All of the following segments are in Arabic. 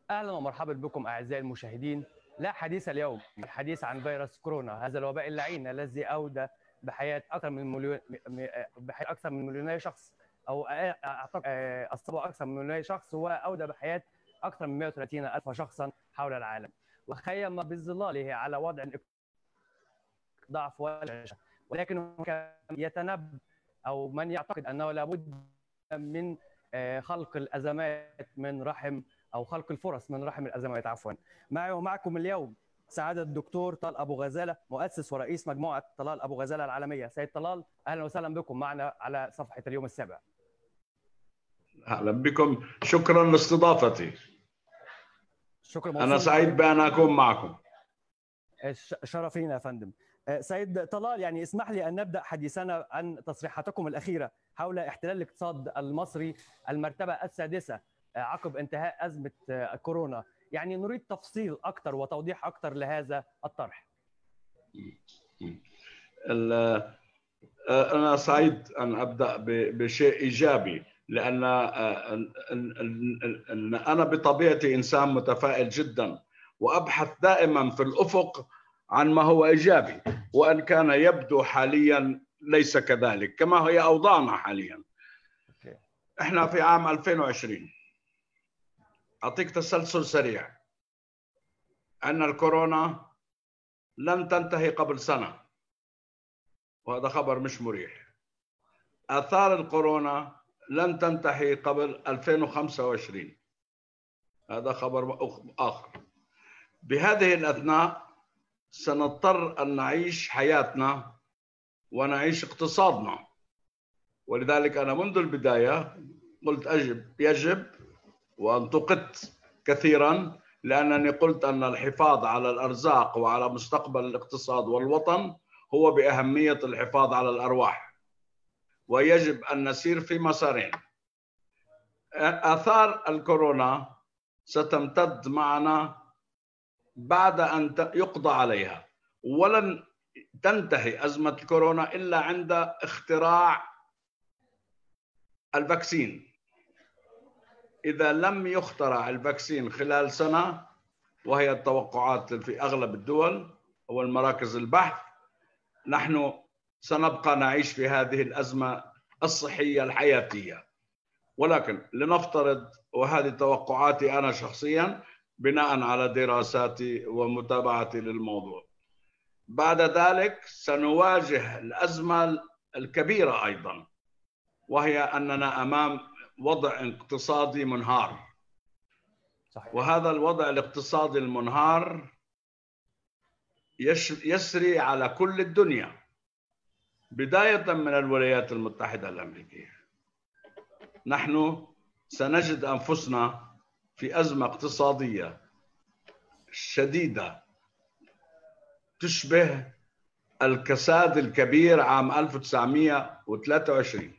أهلا ومرحبا بكم أعزائي المشاهدين. لا حديث اليوم، الحديث عن فيروس كورونا، هذا الوباء اللعين الذي أودى بحياة أكثر من مليوني شخص، أو أعتقد أصاب أكثر من مليوني شخص، وأودى بحياة أكثر من 130 ألف شخصا حول العالم، وخيم بظلاله على وضع ضعف والعيش. ولكن يتنبأ أو من يعتقد أنه لابد من خلق الأزمات من رحم، أو خلق الفرص من رحم الأزمات عفوا. معي ومعكم اليوم سعادة الدكتور طلال أبو غزالة، مؤسس ورئيس مجموعة طلال أبو غزالة العالمية. سيد طلال، أهلا وسهلا بكم معنا على صفحة اليوم السابع. أهلا بكم، شكرا لاستضافتي. شكرا، أنا سعيد بأن أكون معكم. شرفينا يا فندم. سيد طلال، يعني اسمح لي أن نبدأ حديثنا عن تصريحاتكم الأخيرة حول احتلال الاقتصاد المصري المرتبة السادسة عقب انتهاء أزمة كورونا. يعني نريد تفصيل أكثر وتوضيح أكثر لهذا الطرح. أنا سعيد أن أبدأ بشيء إيجابي، لأن أنا بطبيعتي إنسان متفائل جدا، وأبحث دائما في الأفق عن ما هو إيجابي، وأن كان يبدو حاليا ليس كذلك كما هي أوضاعنا حاليا. إحنا في عام 2020. أعطيك تسلسل سريع. أن الكورونا لن تنتهي قبل سنة، وهذا خبر مش مريح. آثار الكورونا لن تنتهي قبل 2025، هذا خبر آخر. بهذه الأثناء سنضطر أن نعيش حياتنا ونعيش اقتصادنا، ولذلك أنا منذ البداية قلت يجب، وانتقدت كثيرا، لأنني قلت أن الحفاظ على الأرزاق وعلى مستقبل الاقتصاد والوطن هو بأهمية الحفاظ على الأرواح، ويجب أن نسير في مسارين. آثار الكورونا ستمتد معنا بعد أن يقضى عليها، ولن تنتهي أزمة الكورونا إلا عند اختراع الفاكسين. إذا لم يخترع الفاكسين خلال سنة، وهي التوقعات في أغلب الدول والمراكز البحث، نحن سنبقى نعيش في هذه الأزمة الصحية الحياتية. ولكن لنفترض، وهذه توقعاتي أنا شخصيا بناء على دراساتي ومتابعتي للموضوع، بعد ذلك سنواجه الأزمة الكبيرة أيضا، وهي أننا أمام وضع اقتصادي منهار. صحيح. وهذا الوضع الاقتصادي المنهار يسري على كل الدنيا، بداية من الولايات المتحدة الأمريكية. نحن سنجد أنفسنا في أزمة اقتصادية شديدة تشبه الكساد الكبير عام 1923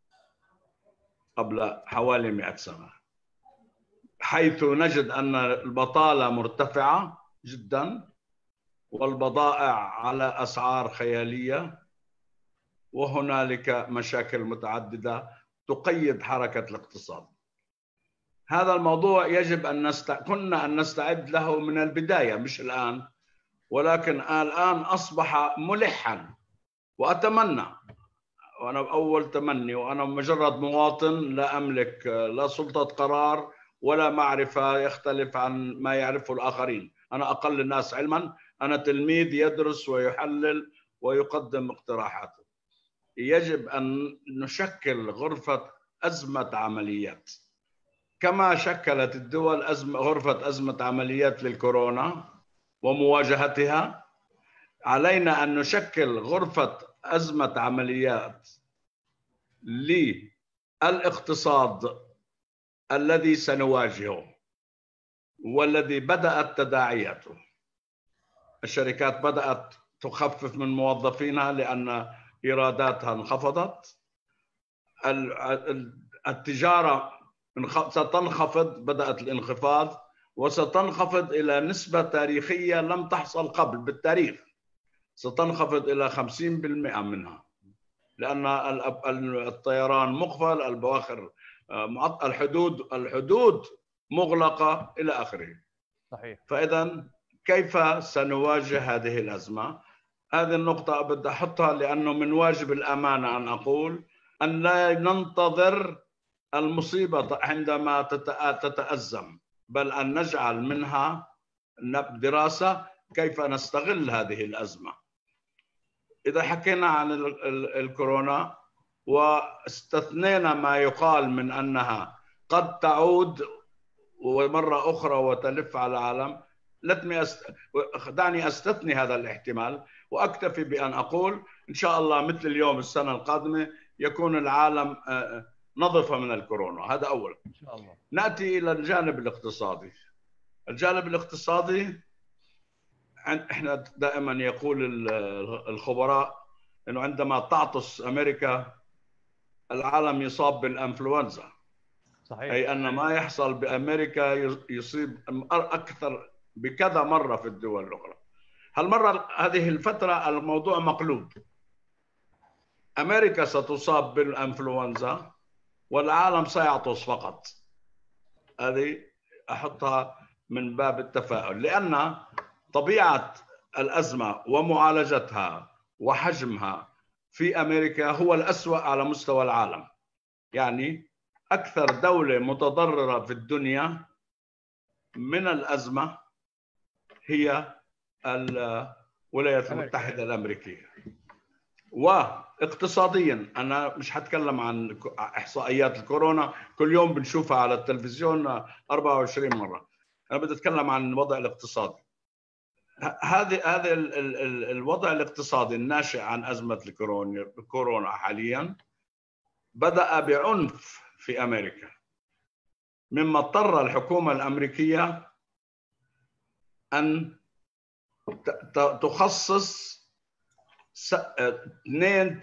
قبل حوالي 100 سنة، حيث نجد أن البطالة مرتفعة جدا، والبضائع على أسعار خيالية، وهنالك مشاكل متعددة تقيد حركة الاقتصاد. هذا الموضوع يجب أن كنا أن نستعد له من البداية، مش الآن، ولكن الآن أصبح ملحا. وأتمنى، وأنا أول تمني، وأنا مجرد مواطن لا أملك لا سلطة قرار ولا معرفة يختلف عن ما يعرفه الآخرين، أنا أقل الناس علما، أنا تلميذ يدرس ويحلل ويقدم اقتراحاته. يجب أن نشكل غرفة أزمة عمليات، كما شكلت الدول غرفة أزمة عمليات للكورونا ومواجهتها. علينا أن نشكل غرفة أزمة عمليات للاقتصاد الذي سنواجهه والذي بدأت تداعياته. الشركات بدأت تخفف من موظفينها لأن إيراداتها انخفضت. التجارة ستنخفض، بدأت الانخفاض، وستنخفض إلى نسبة تاريخية لم تحصل قبل بالتاريخ، ستنخفض إلى 50% منها، لأن الطيران مقفل، البواخر الحدود مغلقة إلى آخره. صحيح. فإذا كيف سنواجه هذه الأزمة؟ هذه النقطة بدي أحطها، لأنه من واجب الأمانة أن أقول أن لا ننتظر المصيبة عندما تتأزم، بل أن نجعل منها دراسة كيف نستغل هذه الأزمة. إذا حكينا عن الكورونا واستثنينا ما يقال من أنها قد تعود ومرة أخرى وتلف على العالم، دعني أستثني هذا الاحتمال وأكتفي بأن أقول إن شاء الله مثل اليوم السنة القادمة يكون العالم نظف من الكورونا. هذا أولا. إن شاء الله. نأتي إلى الجانب الاقتصادي. الجانب الاقتصادي، احنا دائما يقول الخبراء انه عندما تعطس امريكا العالم يصاب بالانفلونزا. صحيح. اي ان ما يحصل بامريكا يصيب اكثر بكذا مره في الدول الاخرى. هالمره هذه الفتره الموضوع مقلوب. امريكا ستصاب بالانفلونزا والعالم سيعطس فقط. هذه احطها من باب التفاؤل، لان طبيعة الأزمة ومعالجتها وحجمها في أمريكا هو الأسوأ على مستوى العالم. يعني أكثر دولة متضررة في الدنيا من الأزمة هي الولايات المتحدة الأمريكية. واقتصاديا أنا مش هتكلم عن إحصائيات الكورونا، كل يوم بنشوفها على التلفزيون 24 مرة. أنا بدي أتكلم عن الوضع الاقتصادي. هذا الوضع الاقتصادي الناشئ عن أزمة الكورونا حاليا بدأ بعنف في أمريكا، مما اضطر الحكومة الأمريكية أن تخصص 2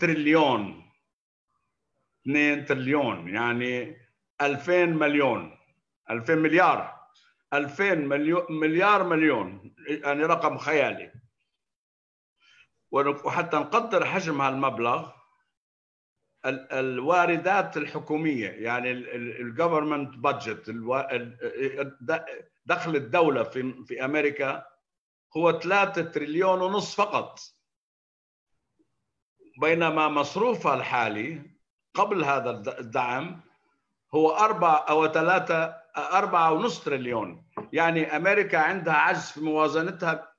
تريليون يعني 2000 مليون 2000 مليار 2000 مليون يعني رقم خيالي. وحتى نقدر حجم هالمبلغ، الواردات الحكومية يعني الجفرمنت بادجت، دخل الدولة في أمريكا هو 3 تريليون ونص فقط، بينما مصروفها الحالي قبل هذا الدعم هو 4.5 تريليون. يعني أمريكا عندها عجز في موازنتها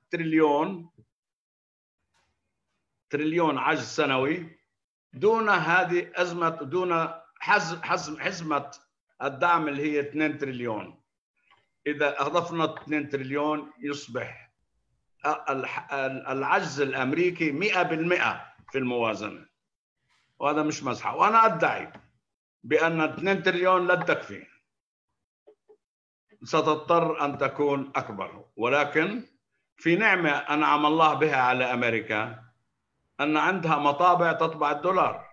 تريليون عجز سنوي، دون هذه أزمة، دون حزمة الدعم اللي هي 2 تريليون. إذا أضفنا 2 تريليون يصبح العجز الأمريكي 100% في الموازنة، وهذا مش مزحة. وأنا أدعي بأن 2 تريليون لن تكفي، ستضطر أن تكون أكبر. ولكن في نعمة أنعم الله بها على أمريكا، أن عندها مطابع تطبع الدولار،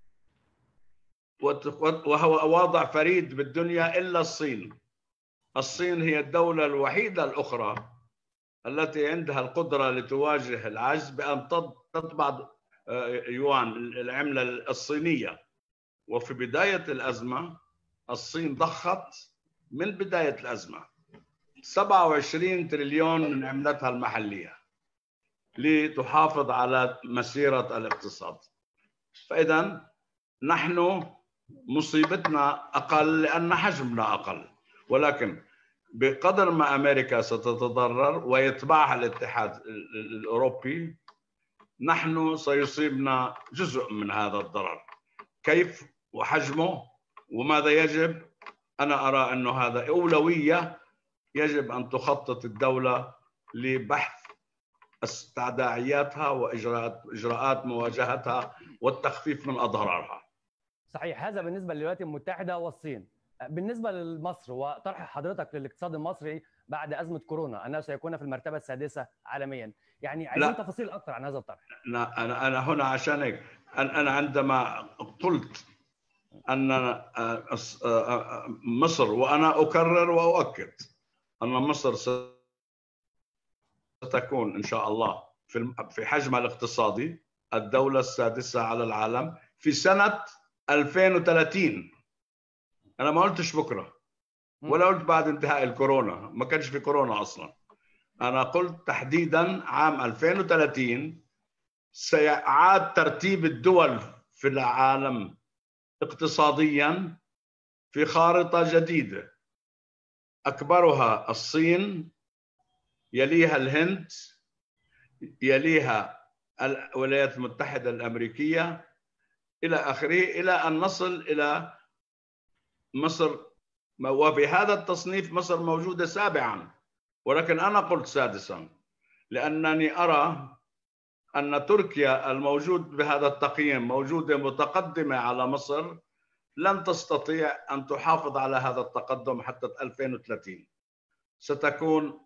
وهو وضع فريد بالدنيا إلا الصين. الصين هي الدولة الوحيدة الأخرى التي عندها القدرة لتواجه العجز بأن تطبع يوان، العملة الصينية. وفي بداية الأزمة الصين ضخت من بداية الأزمة 27 تريليون من عملتها المحلية لتحافظ على مسيرة الاقتصاد. فإذا نحن مصيبتنا أقل لأن حجمنا أقل، ولكن بقدر ما أمريكا ستتضرر ويتبعها الاتحاد الأوروبي، نحن سيصيبنا جزء من هذا الضرر. كيف وحجمه وماذا يجب؟ أنا أرى أنه هذا أولوية يجب أن تخطط الدولة لبحث تداعياتها وإجراءات مواجهتها والتخفيف من أضرارها. صحيح. هذا بالنسبة للولايات المتحدة والصين. بالنسبة لمصر وطرح حضرتك للاقتصاد المصري بعد أزمة كورونا أنه سيكون في المرتبة السادسة عالميا، يعني عايزين تفاصيل أكثر عن هذا الطرح. أنا هنا عشان هيك أنا عندما قلت أن مصر، وأنا أكرر وأؤكد أن مصر ستكون إن شاء الله في حجمها الاقتصادي الدولة السادسة على العالم في سنة 2030. أنا ما قلتش بكرة، ولا قلت بعد انتهاء الكورونا، ما كانش في كورونا أصلا. أنا قلت تحديدا عام 2030 سيعاد ترتيب الدول في العالم اقتصاديا في خارطة جديدة، أكبرها الصين، يليها الهند، يليها الولايات المتحدة الأمريكية إلى آخره، إلى أن نصل إلى مصر. وبهذا التصنيف مصر موجودة سابعا، ولكن أنا قلت سادسا لأنني أرى أن تركيا الموجود بهذا التقييم موجودة متقدمة على مصر، لن تستطيع أن تحافظ على هذا التقدم حتى 2030. ستكون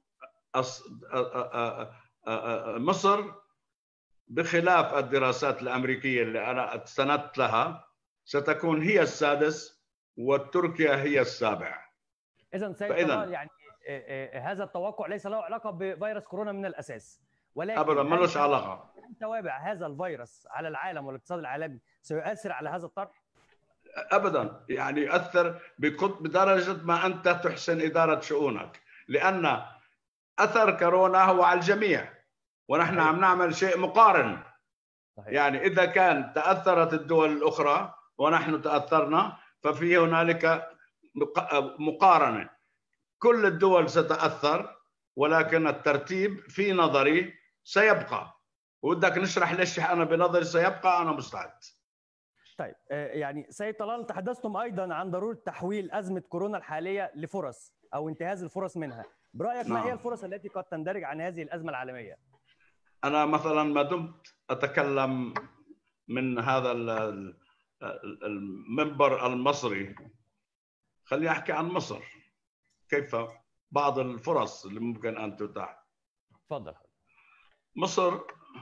مصر بخلاف الدراسات الأمريكية اللي أنا استندت لها ستكون هي السادس وتركيا هي السابع. إذن سيد طلال، يعني هذا التوقع ليس له علاقة بفيروس كورونا من الأساس، ولكن أبدا ما لهش علاقة. هل توابع هذا الفيروس على العالم والاقتصاد العالمي سيؤثر على هذا الطرح؟ أبدا، يعني يؤثر بدرجة ما أنت تحسن إدارة شؤونك، لأن أثر كورونا هو على الجميع ونحن عم نعمل شيء مقارن. يعني إذا كان تأثرت الدول الأخرى ونحن تأثرنا ففي هنالك مقارنة. كل الدول ستتأثر، ولكن الترتيب في نظري سيبقى. ودك نشرح ليش أنا بنظري سيبقى؟ أنا مستعد. طيب، يعني سيد طلال، تحدثتم أيضا عن ضرورة تحويل أزمة كورونا الحالية لفرص أو انتهاز الفرص منها. برأيك ما هي الفرص التي قد تندرج عن هذه الأزمة العالمية؟ أنا مثلا ما دمت أتكلم من هذا المنبر المصري، خليني أحكي عن مصر، كيف بعض الفرص اللي ممكن أن تتاح. تفضل. مصر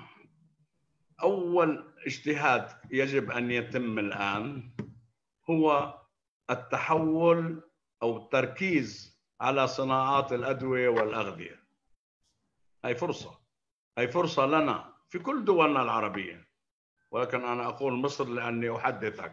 أول اجتهاد يجب أن يتم الآن هو التحول أو التركيز على صناعات الأدوية والأغذية. هي فرصة لنا في كل دولنا العربية، ولكن أنا أقول مصر لأني أحدثك.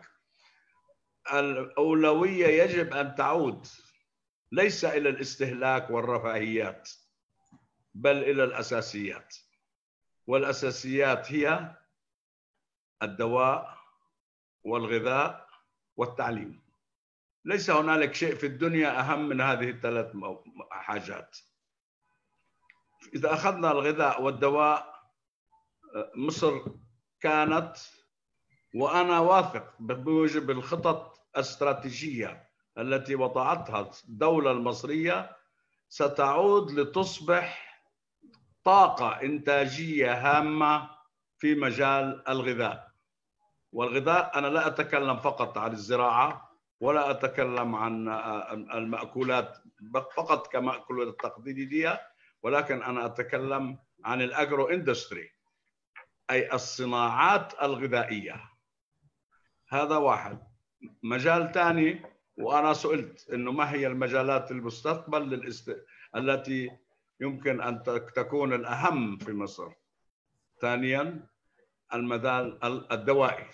الأولوية يجب أن تعود ليس إلى الاستهلاك والرفاهيات بل إلى الأساسيات، والأساسيات هي الدواء والغذاء والتعليم. ليس هنالك شيء في الدنيا أهم من هذه الثلاث حاجات. إذا أخذنا الغذاء والدواء، مصر كانت، وأنا واثق بموجب الخطط الاستراتيجية التي وضعتها الدولة المصرية، ستعود لتصبح طاقة إنتاجية هامة في مجال الغذاء. والغذاء أنا لا أتكلم فقط عن الزراعة ولا أتكلم عن المأكولات فقط كمأكولات تقليدية، ولكن أنا أتكلم عن الأجرو إندستري، أي الصناعات الغذائية. هذا واحد. مجال ثاني، وأنا سئلت إنه ما هي المجالات المستقبل التي يمكن أن تكون الأهم في مصر. ثانيا المجال الدوائي.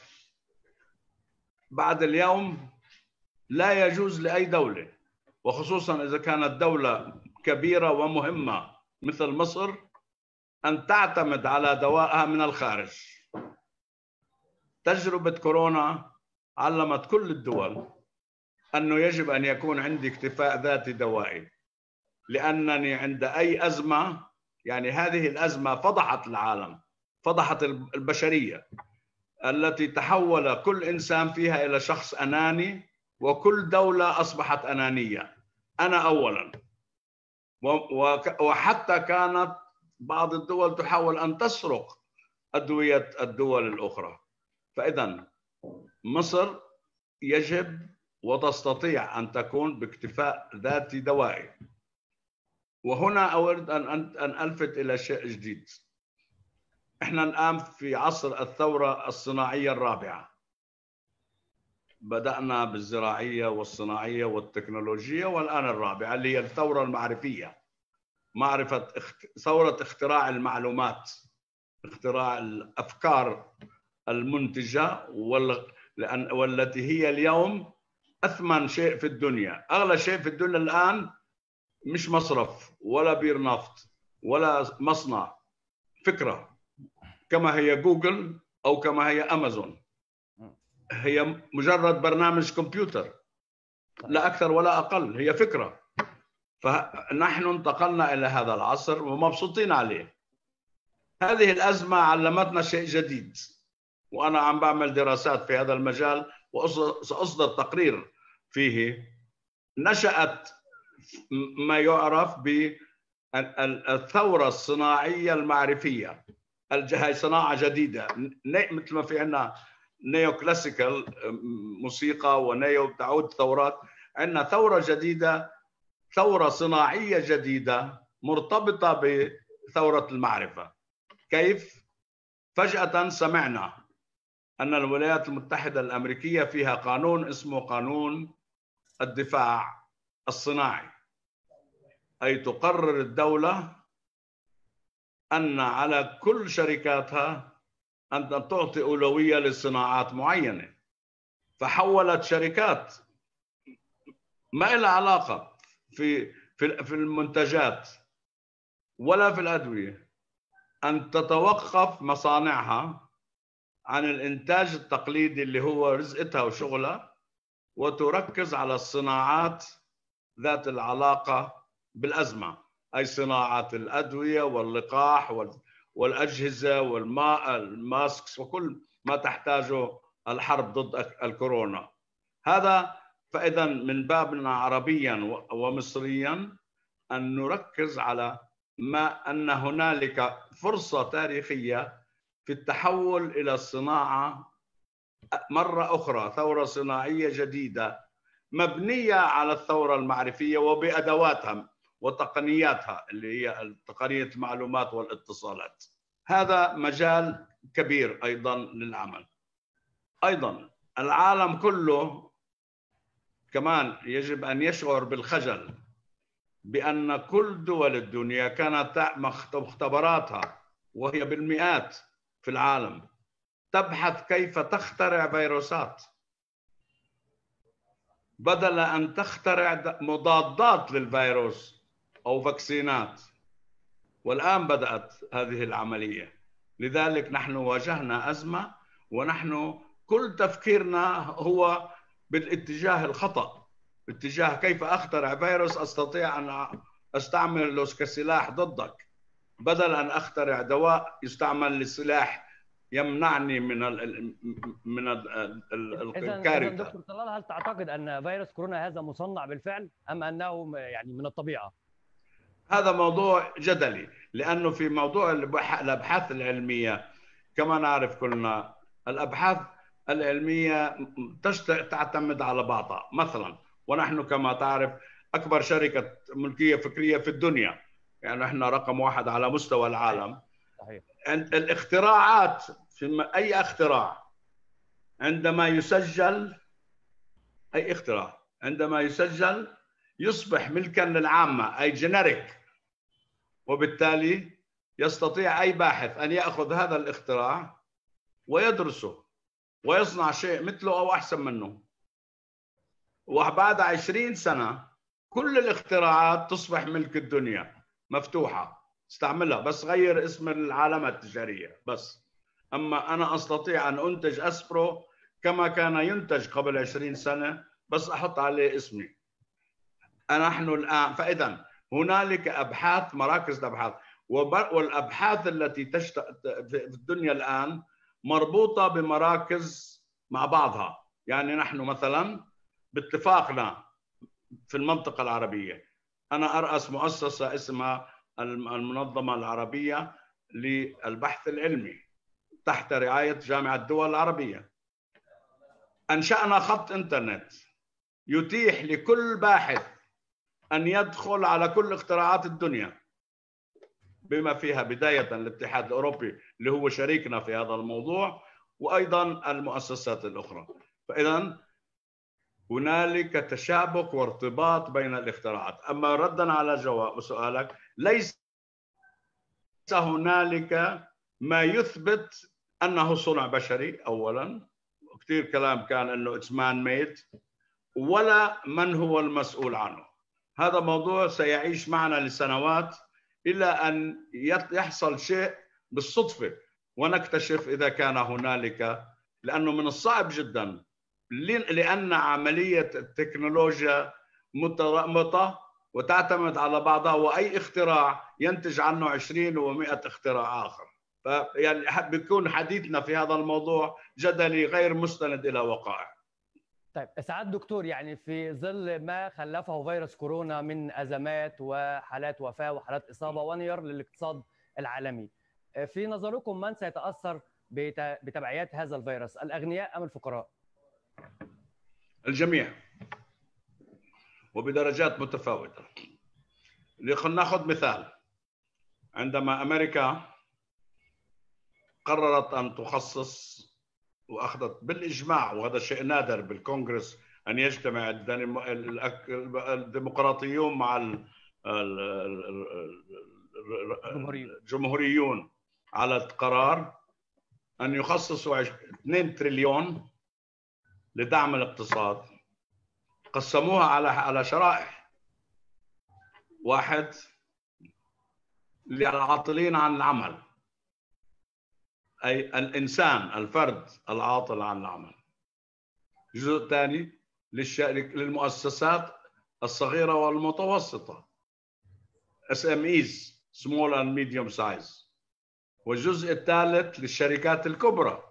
بعد اليوم لا يجوز لأي دولة، وخصوصا إذا كانت دولة كبيرة ومهمة مثل مصر، أن تعتمد على دوائها من الخارج. تجربة كورونا علمت كل الدول أنه يجب أن يكون عندي اكتفاء ذاتي دوائي، لأنني عند أي أزمة، يعني هذه الأزمة فضحت العالم، فضحت البشرية التي تحول كل إنسان فيها إلى شخص أناني، وكل دولة أصبحت أنانية، أنا أولا. وحتى كانت بعض الدول تحاول أن تسرق أدوية الدول الأخرى. فإذا مصر يجب وتستطيع أن تكون باكتفاء ذاتي دوائي. وهنا أود أن ألفت إلى شيء جديد. إحنا الآن في عصر الثورة الصناعية الرابعة. بدأنا بالزراعية والصناعية والتكنولوجية، والآن الرابعة اللي هي الثورة المعرفية. ثورة اختراع المعلومات، اختراع الأفكار المنتجة والتي هي اليوم أثمن شيء في الدنيا، أغلى شيء في الدنيا الآن مش مصرف ولا بير نفط ولا مصنع، فكرة، كما هي جوجل أو كما هي أمازون، هي مجرد برنامج كمبيوتر لا أكثر ولا أقل، هي فكرة. فنحن انتقلنا إلى هذا العصر ومبسوطين عليه. هذه الأزمة علمتنا شيء جديد، وأنا عم بعمل دراسات في هذا المجال وسأصدر تقرير فيه. نشأت ما يعرف بالثورة الصناعية المعرفية. هي صناعة جديدة، مثل ما في عندنا نيو كلاسيكال موسيقى ونيو تعود ثورات، عندنا ثورة جديدة، ثورة صناعية جديدة مرتبطة بثورة المعرفة. كيف؟ فجأة سمعنا أن الولايات المتحدة الأمريكية فيها قانون اسمه قانون الدفاع الصناعي، أي تقرر الدولة أن على كل شركاتها أن تعطي أولوية لصناعات معينة. فحولت شركات ما لها علاقة في المنتجات ولا في الأدوية أن تتوقف مصانعها عن الإنتاج التقليدي اللي هو رزقتها وشغلها، وتركز على الصناعات ذات العلاقة بالأزمة، أي صناعة الأدوية واللقاح والأجهزة والماء الماسكس وكل ما تحتاجه الحرب ضد الكورونا. هذا فإذا من بابنا عربيا ومصريا أن نركز على ما أن هنالك فرصة تاريخية في التحول إلى الصناعة مرة أخرى، ثورة صناعية جديدة مبنية على الثورة المعرفية وبأدواتها وتقنياتها اللي هي تقنية المعلومات والاتصالات. هذا مجال كبير أيضا للعمل. أيضا العالم كله كمان يجب أن يشعر بالخجل بأن كل دول الدنيا كانت مختبراتها وهي بالمئات في العالم تبحث كيف تخترع فيروسات بدل أن تخترع مضادات للفيروس أو فاكسينات. والآن بدأت هذه العملية. لذلك نحن واجهنا أزمة، ونحن كل تفكيرنا هو بالاتجاه الخطأ، باتجاه كيف أخترع فيروس أستطيع أن أستعمله كسلاح ضدك، بدل أن أخترع دواء يستعمل للسلاح يمنعني من الكارثة. إذن دكتور طلال، هل تعتقد أن فيروس كورونا هذا مصنع بالفعل أم أنه يعني من الطبيعة؟ هذا موضوع جدلي، لأنه في موضوع الأبحاث العلمية كما نعرف كلنا الأبحاث العلمية تعتمد على بعضها. مثلا ونحن كما تعرف أكبر شركة ملكية فكرية في الدنيا، يعني احنا رقم 1 على مستوى العالم. صحيح. الاختراعات في أي اختراع عندما يسجل، أي اختراع عندما يسجل يصبح ملكا للعامة، أي جينيريك، وبالتالي يستطيع أي باحث أن يأخذ هذا الاختراع ويدرسه ويصنع شيء مثله أو أحسن منه. وبعد 20 سنة كل الاختراعات تصبح ملك الدنيا، مفتوحة، استعملها بس غير اسم العلامة التجارية بس. أما أنا أستطيع أن أنتج أسبرو كما كان ينتج قبل 20 سنة، بس أحط عليه اسمي. نحن الآن فإذا هنالك أبحاث، مراكز الأبحاث، والأبحاث التي في الدنيا الآن مربوطة بمراكز مع بعضها. يعني نحن مثلا باتفاقنا في المنطقة العربية، أنا أرأس مؤسسة اسمها المنظمة العربية للبحث العلمي تحت رعاية جامعة الدول العربية. أنشأنا خط إنترنت يتيح لكل باحث أن يدخل على كل اختراعات الدنيا، بما فيها بداية الاتحاد الأوروبي اللي هو شريكنا في هذا الموضوع، وأيضا المؤسسات الأخرى. فإذا هنالك تشابك وارتباط بين الاختراعات. أما ردا على جواب سؤالك، ليس هنالك ما يثبت أنه صنع بشري. أولا كثير كلام كان أنه it's man made، ولا من هو المسؤول عنه. هذا موضوع سيعيش معنا لسنوات إلى أن يحصل شيء بالصدفة ونكتشف إذا كان هنالك، لأنه من الصعب جدا، لأن عملية التكنولوجيا مترابطة وتعتمد على بعضها، وأي اختراع ينتج عنه 20 و100 اختراع آخر. يعني بيكون حديثنا في هذا الموضوع جدلي غير مستند إلى وقائع. طيب سعادة دكتور، يعني في ظل ما خلفه فيروس كورونا من أزمات وحالات وفاة وحالات إصابة وانهيار للاقتصاد العالمي، في نظركم من سيتأثر بتبعيات هذا الفيروس، الأغنياء أم الفقراء؟ الجميع وبدرجات متفاوتة. ناخذ مثال. عندما أمريكا قررت أن تخصص وأخذت بالإجماع، وهذا شيء نادر بالكونغرس أن يجتمع الديمقراطيون مع الجمهوريون على قرار أن يخصصوا 2 تريليون لدعم الاقتصاد. قسموها على شرائح. واحد للعاطلين عن العمل، أي الإنسان الفرد العاطل عن العمل. الجزء الثاني للمؤسسات الصغيرة والمتوسطة SMEs Small and Medium Size. والجزء الثالث للشركات الكبرى،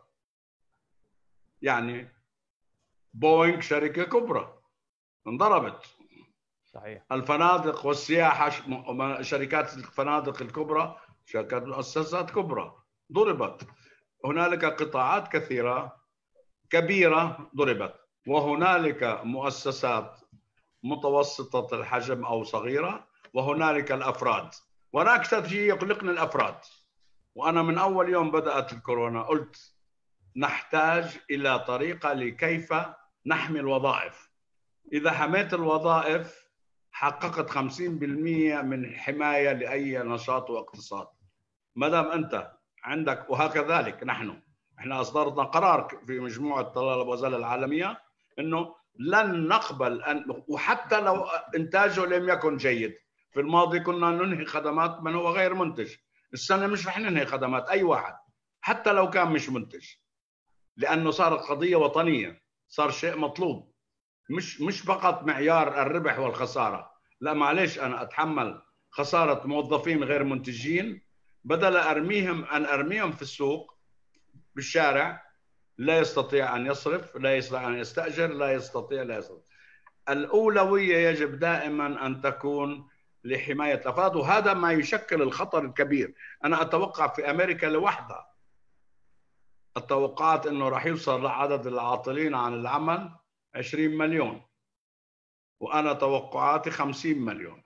يعني بوينغ شركة كبرى انضربت. صحيح. الفنادق والسياحة، شركات الفنادق الكبرى، شركات مؤسسات كبرى ضربت. هنالك قطاعات كثيرة كبيرة ضربت، وهنالك مؤسسات متوسطة الحجم أو صغيرة، وهنالك الأفراد. وأنا أكثر شيء يقلقني الأفراد. وأنا من أول يوم بدأت الكورونا قلت نحتاج إلى طريقة لكيف نحمي الوظائف. إذا حميت الوظائف حققت 50% من الحماية لأي نشاط واقتصاد. ما دام أنت عندك، وهكذلك احنا أصدرنا قرار في مجموعة طلاب الوزارة العالمية أنه لن نقبل وحتى لو إنتاجه لم يكن جيد. في الماضي كنا ننهي خدمات من هو غير منتج. السنة مش رح ننهي خدمات أي واحد حتى لو كان مش منتج، لأنه صارت قضية وطنية، صار شيء مطلوب، مش فقط معيار الربح والخسارة. لا معلش، أنا أتحمل خسارة موظفين غير منتجين بدل أرميهم في السوق بالشارع، لا يستطيع أن يصرف، لا يستطيع أن يستأجر، لا يستطيع. الأولوية يجب دائما أن تكون لحماية الأفراد، وهذا ما يشكل الخطر الكبير. أنا أتوقع في أمريكا لوحدها التوقعات أنه راح يوصل لعدد العاطلين عن العمل 20 مليون، وأنا توقعاتي 50 مليون.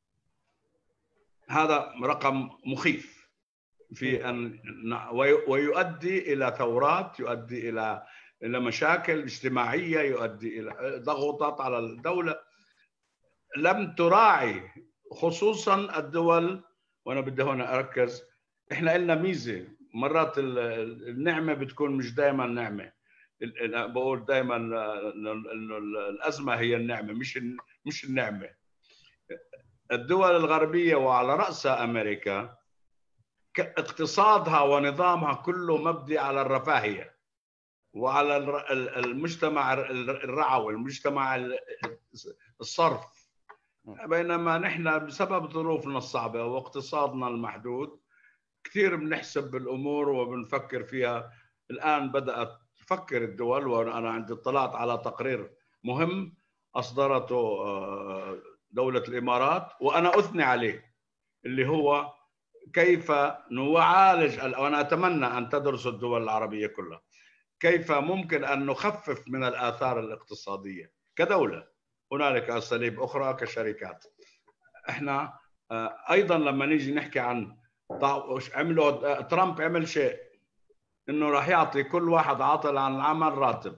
هذا رقم مخيف في أن ويؤدي إلى ثورات، يؤدي إلى مشاكل اجتماعية، يؤدي إلى ضغوطات على الدولة لم تراعي، خصوصا الدول. وأنا بدي هنا أركز، إحنا لنا ميزة، مرات النعمة بتكون مش دائما نعمة. بقول دائما إنه الأزمة هي النعمة، مش النعمة. الدول الغربية وعلى رأسها أمريكا اقتصادها ونظامها كله مبني على الرفاهية وعلى المجتمع الرعوي، المجتمع الصرف. بينما نحن بسبب ظروفنا الصعبة واقتصادنا المحدود كثير بنحسب الأمور وبنفكر فيها. الآن بدأت تفكر الدول، وأنا عندي اطلعت على تقرير مهم أصدرته دولة الإمارات وأنا أثني عليه، اللي هو كيف نعالج، وأنا أتمنى أن تدرس الدول العربية كلها، كيف ممكن أن نخفف من الآثار الاقتصادية كدولة. هنالك أساليب أخرى كشركات. إحنا أيضا لما نيجي نحكي عن عملوا ترامب، عمل شيء إنه راح يعطي كل واحد عاطل عن العمل راتب.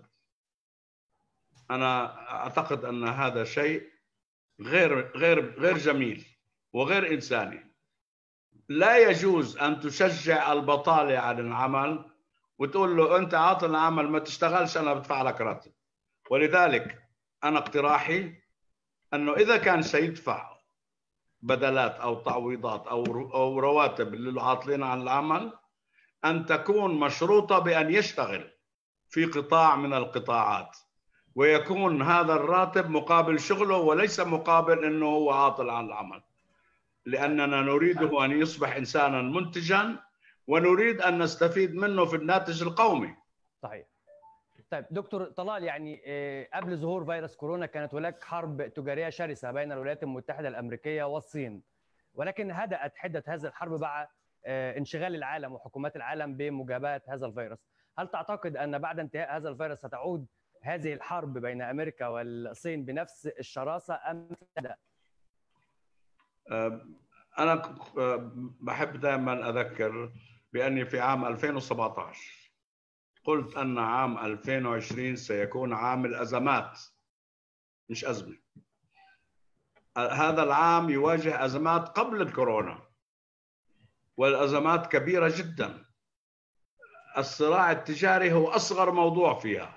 أنا أعتقد أن هذا شيء غير جميل وغير إنساني. لا يجوز أن تشجع البطالة عن العمل وتقول له أنت عاطل العمل ما تشتغلش أنا بدفع لك راتب. ولذلك أنا اقتراحي أنه إذا كان سيدفع بدلات أو تعويضات أو رواتب للعاطلين عن العمل، أن تكون مشروطة بأن يشتغل في قطاع من القطاعات، ويكون هذا الراتب مقابل شغله وليس مقابل أنه هو عاطل عن العمل، لأننا نريده أن يصبح إنسانا منتجا ونريد أن نستفيد منه في الناتج القومي. صحيح. طيب دكتور طلال، يعني قبل ظهور فيروس كورونا كانت هناك حرب تجارية شرسة بين الولايات المتحدة الأمريكية والصين، ولكن هدأت حدة هذه الحرب مع انشغال العالم وحكومات العالم بمجابهة هذا الفيروس. هل تعتقد أن بعد انتهاء هذا الفيروس ستعود هذه الحرب بين أمريكا والصين بنفس الشراسة أم تهدأ؟ أنا بحب دائما أذكر بأني في عام 2017 قلت أن عام 2020 سيكون عام الأزمات مش أزمة. هذا العام يواجه أزمات قبل الكورونا، والأزمات كبيرة جدا. الصراع التجاري هو أصغر موضوع فيها.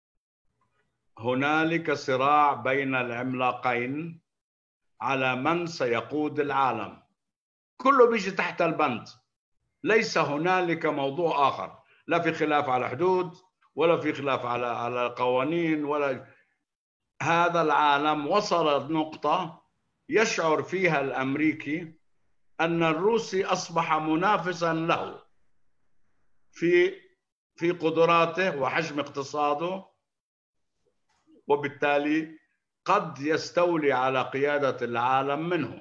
هنالك صراع بين العملاقين على من سيقود العالم، كله بيجي تحت البند، ليس هنالك موضوع آخر، لا في خلاف على حدود ولا في خلاف على قوانين ولا. هذا العالم وصل نقطة يشعر فيها الأمريكي أن الروسي أصبح منافسا له في قدراته وحجم اقتصاده، وبالتالي قد يستولي على قيادة العالم منه.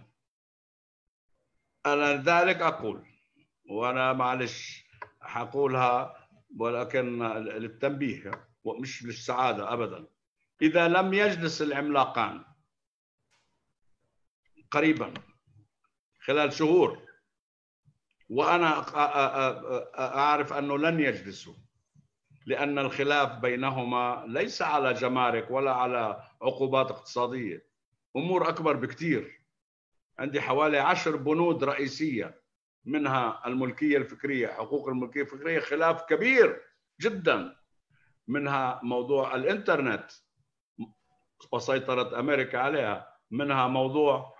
أنا لذلك أقول، وأنا معلش حقولها ولكن للتنبيه ومش للسعادة أبدا، إذا لم يجلس العملاقان قريبا خلال شهور، وأنا أعرف أنه لن يجلسوا، لأن الخلاف بينهما ليس على جمارك ولا على عقوبات اقتصادية، أمور أكبر بكثير. عندي حوالي 10 بنود رئيسية، منها الملكية الفكرية، حقوق الملكية الفكرية خلاف كبير جدا، منها موضوع الإنترنت وسيطرة أمريكا عليها، منها موضوع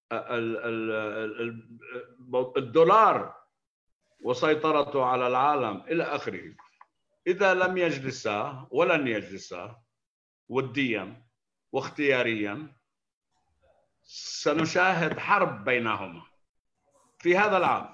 الدولار وسيطرته على العالم إلى آخره. إذا لم يجلسا ولن يجلسا وديا واختياريا، سنشاهد حرب بينهما في هذا العام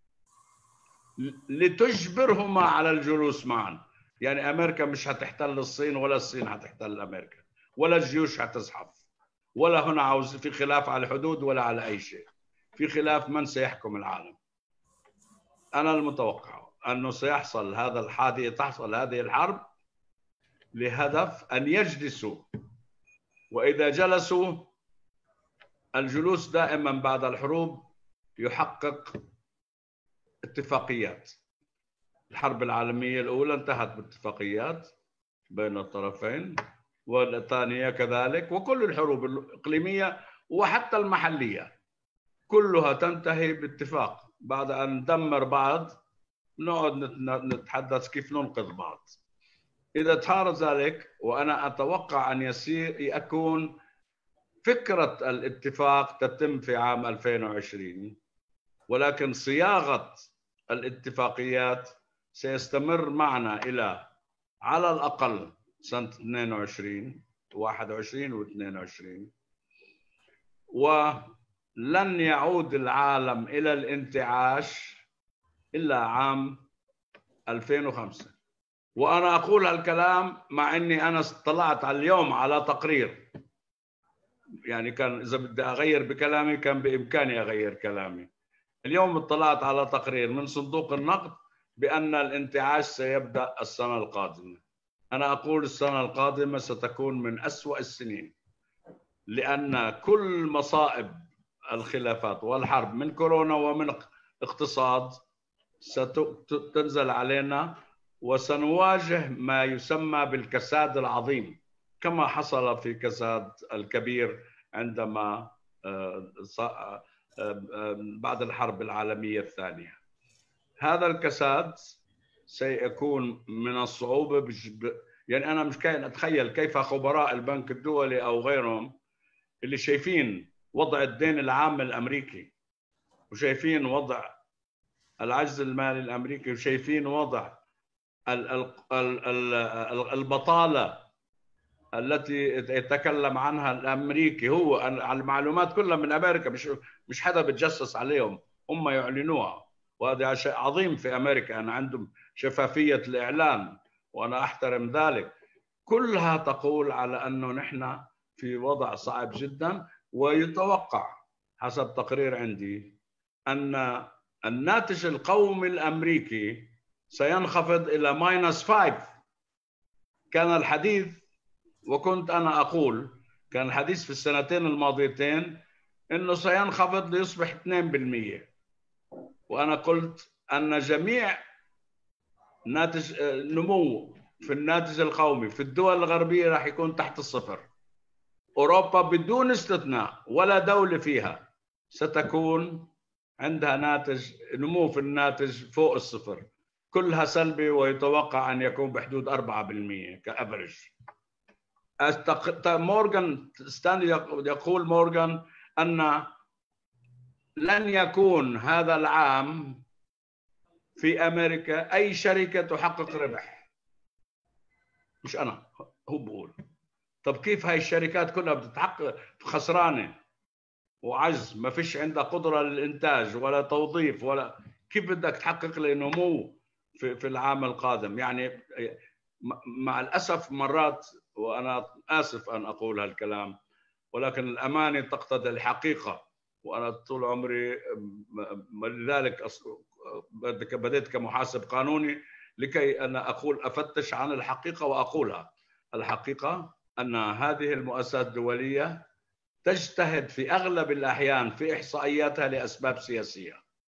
لتجبرهما على الجلوس معا. يعني أمريكا مش هتحتل الصين ولا الصين هتحتل أمريكا، ولا الجيوش هتزحف، ولا هنا عاوز في خلاف على الحدود ولا على أي شيء، في خلاف من سيحكم العالم. أنا المتوقع أنه سيحصل هذا الحادث، تحصل هذه الحرب لهدف أن يجلسوا، وإذا جلسوا، الجلوس دائما بعد الحروب يحقق اتفاقيات. الحرب العالمية الأولى انتهت باتفاقيات بين الطرفين، والثانية كذلك، وكل الحروب الإقليمية وحتى المحلية كلها تنتهي باتفاق. بعد أن ندمر بعض نقعد نتحدث كيف ننقذ بعض. إذا صار ذلك، وأنا أتوقع أن يكون فكرة الاتفاق تتم في عام 2020، ولكن صياغة الاتفاقيات سيستمر معنا إلى على الأقل سنة 22 21 و 22، ولن يعود العالم إلى الانتعاش إلا عام 2005. وأنا أقول هالكلام مع أني أنا اطلعت اليوم على تقرير، يعني كان إذا بدي أغير بكلامي كان بإمكاني أغير كلامي. اليوم اطلعت على تقرير من صندوق النقد بأن الانتعاش سيبدأ السنة القادمة. أنا أقول السنة القادمة ستكون من أسوأ السنين، لأن كل مصائب الخلافات والحرب من كورونا ومن اقتصاد ستنزل علينا، وسنواجه ما يسمى بالكساد العظيم، كما حصل في كساد الكبير عندما بعد الحرب العالمية الثانية. هذا الكساد سيكون من الصعوبة، يعني أنا مش كاين أتخيل كيف خبراء البنك الدولي أو غيرهم اللي شايفين وضع الدين العام الأمريكي وشايفين وضع العجز المالي الأمريكي وشايفين وضع البطالة التي يتكلم عنها الأمريكي، هو المعلومات كلها من أمريكا، مش حدا بتجسس عليهم، هم يعلنوها، وهذا شيء عظيم في أمريكا، أنا عندهم شفافية الإعلان وأنا أحترم ذلك. كلها تقول على أنه نحن في وضع صعب جدا، ويتوقع حسب تقرير عندي أن الناتج القومي الأمريكي سينخفض إلى -5. كان الحديث، وكنت أنا أقول كان الحديث في السنتين الماضيتين أنه سينخفض ليصبح 2%، وأنا قلت أن جميع ناتج نمو في الناتج القومي في الدول الغربية راح يكون تحت الصفر. أوروبا بدون استثناء ولا دولة فيها ستكون عندها ناتج نمو في الناتج فوق الصفر، كلها سلبي، ويتوقع أن يكون بحدود 4% كأفرج. مورغان ستانلي يقول مورغان أن لن يكون هذا العام في أمريكا أي شركة تحقق ربح. مش أنا، هو بقول. طب كيف هاي الشركات كلها بتتحقق خسرانة وعجز، ما فيش عندها قدرة للإنتاج ولا توظيف، ولا كيف بدك تحقق لي نمو في العام القادم؟ يعني مع الأسف مرات، وأنا آسف أن أقول هالكلام، ولكن الأمانة تقتضي الحقيقة، وأنا طول عمري لذلك بديت كمحاسب قانوني لكي أنا أفتش عن الحقيقة وأقولها. الحقيقة أن هذه المؤسسات الدولية تجتهد في أغلب الأحيان في إحصائياتها لأسباب سياسية.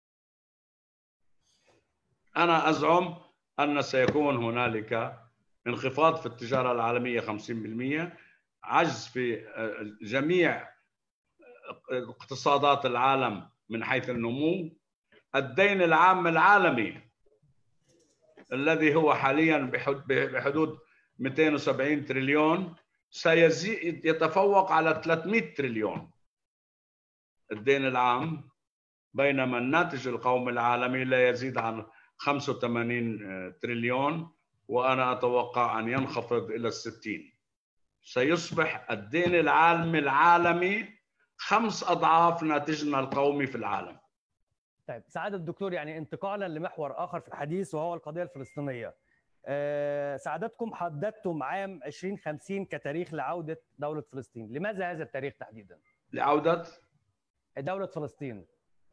أنا أزعم أن سيكون هنالك انخفاض في التجارة العالمية 50%، عجز في جميع اقتصادات العالم من حيث النمو، الدين العام العالمي الذي هو حاليا بحدود 270 تريليون سيزيد، يتفوق على 300 تريليون الدين العام، بينما الناتج القومي العالمي لا يزيد عن 85 تريليون، وأنا أتوقع أن ينخفض إلى 60. سيصبح الدين العالمي 5 أضعاف ناتجنا القومي في العالم. طيب سعادة الدكتور، يعني انتقالا لمحور آخر في الحديث وهو القضية الفلسطينية، سعادتكم حددتم عام 2050 كتاريخ لعودة دولة فلسطين، لماذا هذا التاريخ تحديدا؟ لعودة دولة فلسطين.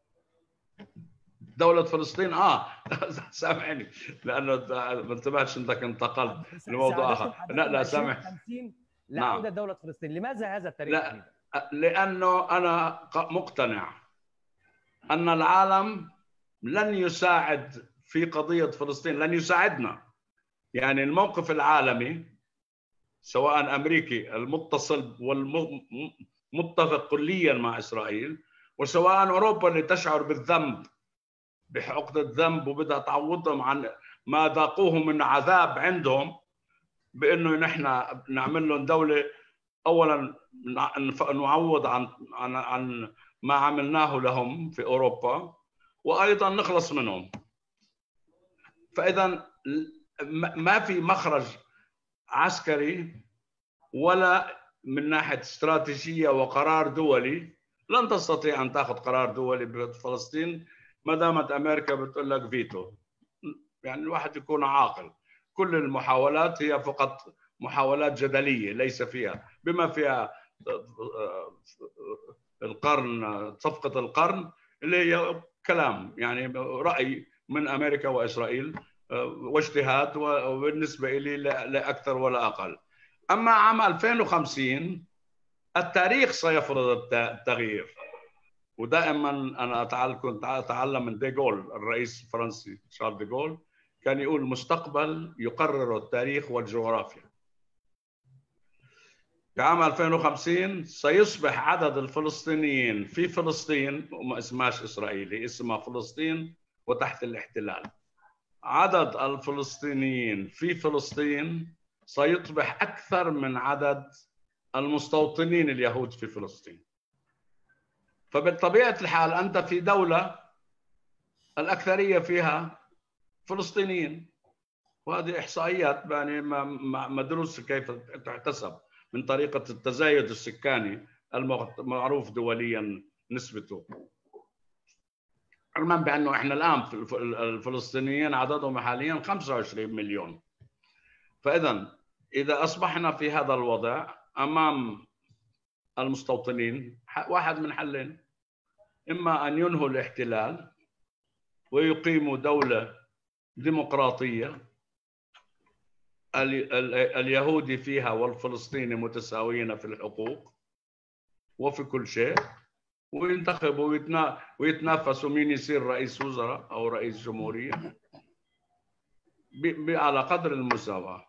دولة فلسطين سامحني لأنه ما انتبهتش أنك انتقلت لموضوع آخر. لا سامح. 2050 لعودة دولة فلسطين، لماذا هذا التاريخ تحديدا؟ لأنه أنا مقتنع أن العالم لن يساعد في قضية فلسطين، لن يساعدنا. يعني الموقف العالمي سواء أمريكي المتصل والمتفق كليا مع إسرائيل، وسواء أوروبا اللي تشعر بالذنب، بحقد الذنب، وبدها تعوضهم عن ما ذاقوه من عذاب عندهم، بأنه نحن نعمل لهم دولة أولا نعوض عن ما عملناه لهم في أوروبا، وأيضا نخلص منهم. فإذا ما في مخرج عسكري ولا من ناحية استراتيجية وقرار دولي. لن تستطيع أن تأخذ قرار دولي بفلسطين ما دامت أمريكا بتقول لك فيتو. يعني الواحد يكون عاقل. كل المحاولات هي فقط محاولات جدلية ليس فيها بما فيها القرن، صفقة القرن اللي هي كلام، يعني رأي من أمريكا وإسرائيل واجتهاد، وبالنسبة لي لا أكثر ولا أقل. أما عام 2050 التاريخ سيفرض التغيير، ودائما أنا كنت أتعلم من ديغول، الرئيس الفرنسي شارل ديغول، كان يقول المستقبل يقرر التاريخ والجغرافيا. في عام 2050 سيصبح عدد الفلسطينيين في فلسطين، وما اسمهاش إسرائيلي، اسمها فلسطين وتحت الاحتلال، عدد الفلسطينيين في فلسطين سيصبح أكثر من عدد المستوطنين اليهود في فلسطين. فبطبيعة الحال أنت في دولة الأكثرية فيها فلسطينيين، وهذه إحصائيات يعني مدروس كيف تحتسب من طريقة التزايد السكاني المعروف دوليا نسبته. علما بأنه إحنا الآن الفلسطينيين عددهم حاليا 25 مليون. فإذا إذا أصبحنا في هذا الوضع أمام المستوطنين، واحد من حلين: إما أن ينهوا الاحتلال ويقيموا دولة ديمقراطية اليهودي فيها والفلسطيني متساويين في الحقوق وفي كل شيء، وينتخبوا ويتنافسوا مين يصير رئيس وزراء أو رئيس جمهورية على قدر المساواة،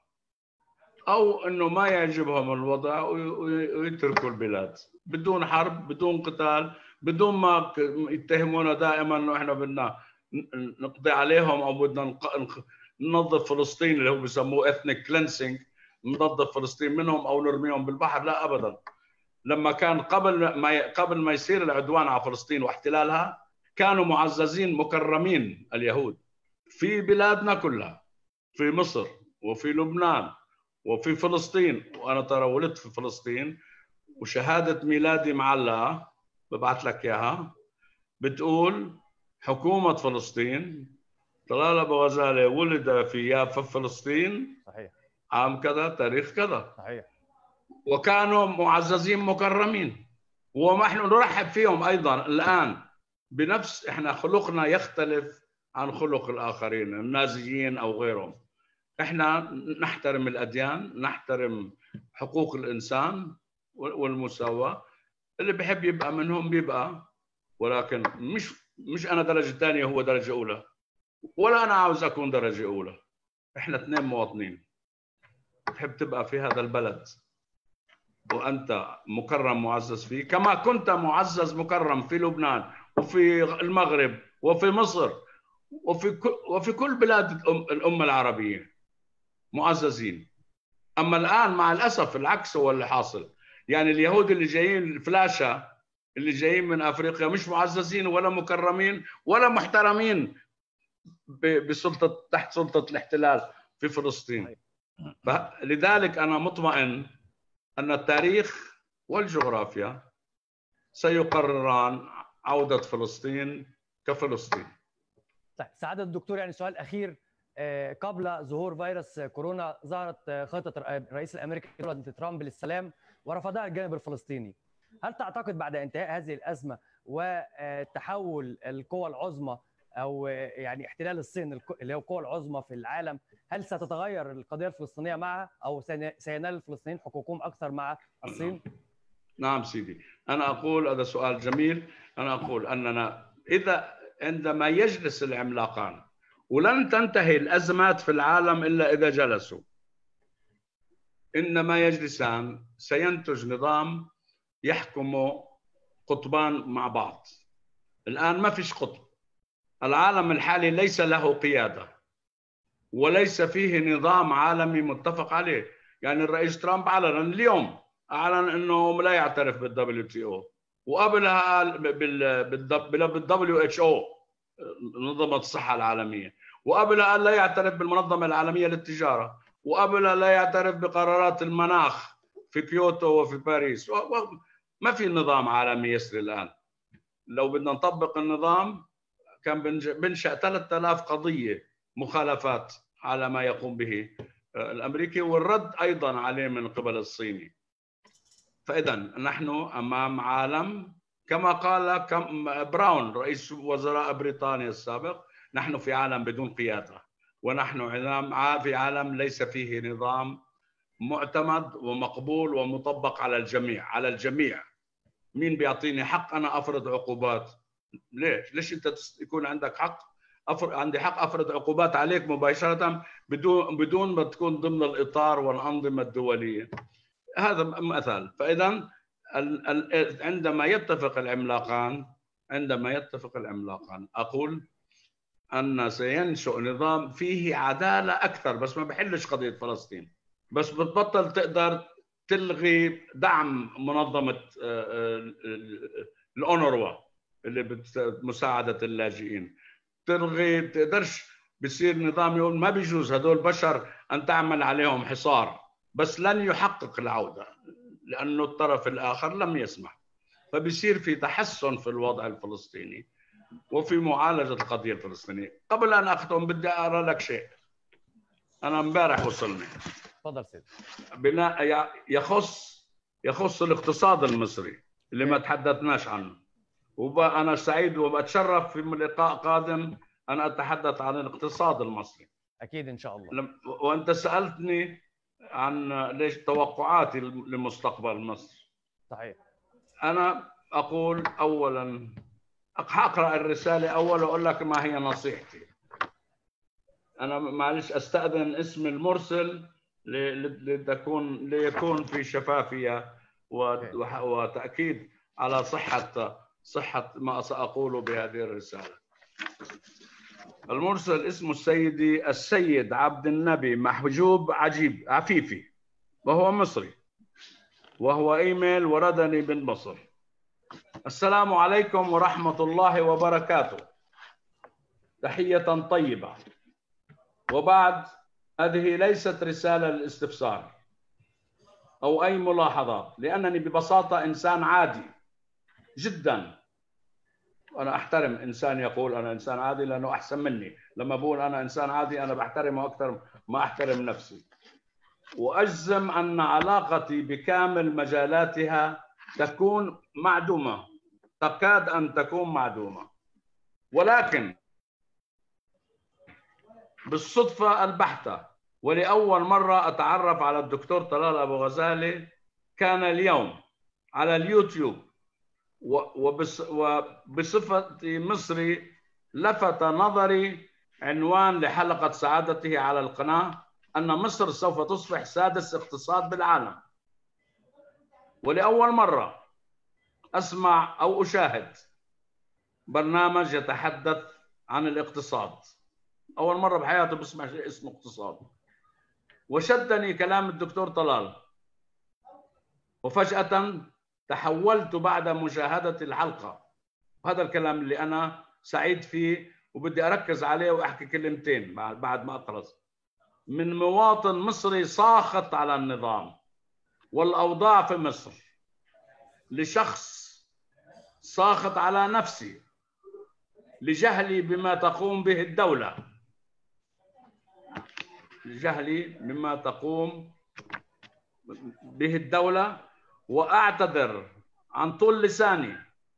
أو أنه ما يعجبهم الوضع ويتركوا البلاد بدون حرب، بدون قتال، بدون ما يتهمونا دائما أنه إحنا بدنا نقضي عليهم أو بدنا ننظف فلسطين اللي هو بيسموه ethnic cleansing، ننظف فلسطين منهم أو نرميهم بالبحر. لا أبدا. لما كان قبل ما يصير العدوان على فلسطين واحتلالها كانوا معززين مكرمين اليهود في بلادنا كلها، في مصر وفي لبنان وفي فلسطين. وأنا ترى ولدت في فلسطين، وشهادة ميلادي معلقة ببعث لك إياها، بتقول حكومة فلسطين طلال أبو غزالة ولد في يافا فلسطين، صحيح، عام كذا تاريخ كذا، صحيح، وكانوا معززين مكرمين، ونحن نرحب فيهم أيضا الآن بنفس. إحنا خلقنا يختلف عن خلق الآخرين النازيين أو غيرهم. إحنا نحترم الأديان، نحترم حقوق الإنسان والمساواة. اللي بحب يبقى منهم بيبقى، ولكن مش أنا درجة ثانية هو درجة أولى، ولا أنا عاوز أكون درجة أولى. إحنا اثنين مواطنين. تحب تبقى في هذا البلد وأنت مكرم معزز فيه، كما كنت معزز مكرم في لبنان وفي المغرب وفي مصر وفي كل بلاد الأمة العربية معززين. أما الآن مع الأسف العكس هو اللي حاصل. يعني اليهود اللي جايين الفلاشة اللي جايين من أفريقيا مش معززين ولا مكرمين ولا محترمين بسلطة تحت سلطة الاحتلال في فلسطين. لذلك أنا مطمئن أن التاريخ والجغرافيا سيقرران عودة فلسطين كفلسطين. طيب سعادة الدكتور، يعني سؤال أخير. قبل ظهور فيروس كورونا ظهرت خطة الرئيس الأمريكي دونالد ترامب للسلام ورفضها الجانب الفلسطيني. هل تعتقد بعد انتهاء هذه الأزمة وتحول القوى العظمى أو يعني احتلال الصين اللي هو القوى العظمى في العالم، هل ستتغير القضية الفلسطينية معها أو سينال الفلسطينيين حقوقهم أكثر مع الصين؟ نعم سيدي، أنا أقول هذا سؤال جميل. أنا أقول أننا عندما يجلس العملاقان، ولن تنتهي الأزمات في العالم إلا إذا جلسوا، إنما يجلسان سينتج نظام يحكم قطبان مع بعض. الآن ما فيش قطب. العالم الحالي ليس له قيادة وليس فيه نظام عالمي متفق عليه. يعني الرئيس ترامب علنا اليوم أعلن أنه لا يعترف بالWTO، وقبلها بالWHO منظمة الصحة العالمية، وقبلها قال لا يعترف بالمنظمة العالمية للتجارة، وقبلها لا يعترف بقرارات المناخ في كيوتو وفي باريس. ما في نظام عالمي يسري الآن. لو بدنا نطبق النظام كان بنشأ 3000 قضية مخالفات على ما يقوم به الأمريكي، والرد أيضا عليه من قبل الصيني. فإذا نحن أمام عالم كما قال براون رئيس وزراء بريطانيا السابق، نحن في عالم بدون قيادة، ونحن في عالم ليس فيه نظام معتمد ومقبول ومطبق على الجميع. مين بيعطيني حق أنا أفرض عقوبات؟ ليش أنت يكون عندك حق؟ عندي حق أفرض عقوبات عليك مباشرة بدون ما تكون ضمن الإطار والأنظمة الدولية. هذا مثال. فإذا عندما يتفق العملاقان أقول أن سينشأ نظام فيه عدالة أكثر، بس ما بحلش قضية فلسطين، بس بتبطل تقدر تلغي دعم منظمة الأونروا اللي مساعدة اللاجئين. تلغي، تقدرش، بصير نظام يقول ما بيجوز هدول بشر أن تعمل عليهم حصار، بس لن يحقق العودة لأنه الطرف الآخر لم يسمح. فبيصير في تحسن في الوضع الفلسطيني وفي معالجة القضية الفلسطينية. قبل أن أختم بدي أقرأ لك شيء أنا امبارح وصلني. تفضل سيدي. بناء يخص الاقتصاد المصري اللي ما تحدثناش عنه، وأنا سعيد وبتشرف في لقاء قادم أن أتحدث عن الاقتصاد المصري. أكيد إن شاء الله. وأنت سألتني عن ليش توقعاتي لمستقبل مصر. صحيح. أنا أقول أولاً، أقرأ الرسالة أول وأقول لك ما هي نصيحتي. أنا معلش أستأذن اسم المرسل ليكون في شفافية وتأكيد على صحة ما سأقوله بهذه الرسالة. المرسل اسمه السيد عبد النبي محجوب عفيفي، وهو مصري، وهو إيميل وردني من مصر. السلام عليكم ورحمة الله وبركاته. تحية طيبة. وبعد، هذه ليست رسالة للاستفسار أو أي ملاحظات، لأنني ببساطة إنسان عادي جدا. أنا أحترم إنسان يقول أنا إنسان عادي لأنه أحسن مني. لما بقول أنا إنسان عادي أنا بحترمه أكثر ما أحترم نفسي. وأجزم أن علاقتي بكامل مجالاتها تكون معدومة، تكاد أن تكون معدومة. ولكن بالصدفة البحتة ولأول مرة أتعرف على الدكتور طلال أبو غزالي كان اليوم على اليوتيوب، وبصفتي مصري لفت نظري عنوان لحلقة سعادته على القناة أن مصر سوف تصبح سادس اقتصاد بالعالم. ولأول مرة أسمع أو أشاهد برنامج يتحدث عن الاقتصاد. أول مرة بحياتي بسمع شيء اسمه اقتصاد. وشدني كلام الدكتور طلال، وفجأة تحولت بعد مشاهدة الحلقة. وهذا الكلام اللي أنا سعيد فيه وبدي أركز عليه وأحكي كلمتين بعد ما أخلص. من مواطن مصري ساخط على النظام والأوضاع في مصر، لشخص ساخط على نفسي لجهلي بما تقوم به الدولة، لجهلي بما تقوم به الدولة، وأعتذر عن طول لساني،